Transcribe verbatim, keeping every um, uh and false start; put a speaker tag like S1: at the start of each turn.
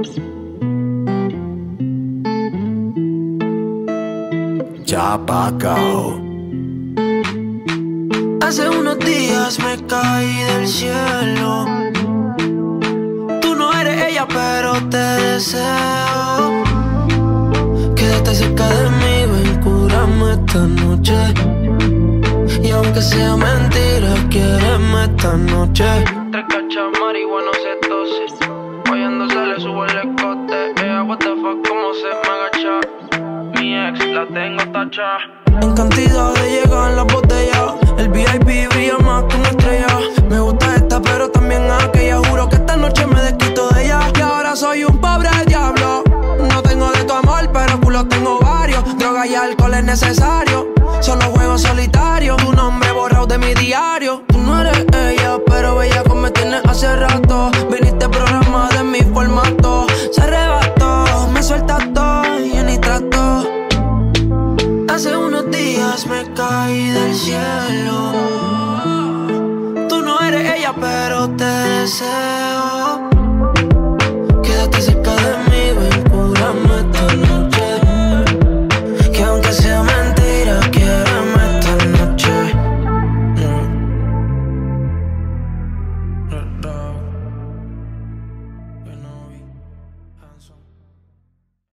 S1: Ya Pacao.
S2: Hace unos días me caí del cielo. Tú no eres ella, pero te deseo. Quédate cerca de mí, ven, cúrame esta noche. Y aunque sea mentira, quiéreme esta noche. Tres cachas, marihuana, se tose. Oyéndose le subo el escote. Ella, what the fuck, cómo se me agacha. Mi ex, la tengo tacha. En cantidad de llegar las botellas. El V I P brilla más que una estrella. Me gusta esta, pero también aquella. Juro que esta noche me desquito de ella. Y ahora soy un pobre diablo. No tengo de tu amor, pero culo tengo varios. Droga y alcohol es necesario. Solo juego solitario. Tu nombre borrado de mi diario. Tú no eres ella, pero bella como me tienes hace rato. Viniste programada en mi formato. Se arrebató, me suelta todo y yo ni trato. Hace unos días me caí del cielo. Tú no eres ella, pero te deseo.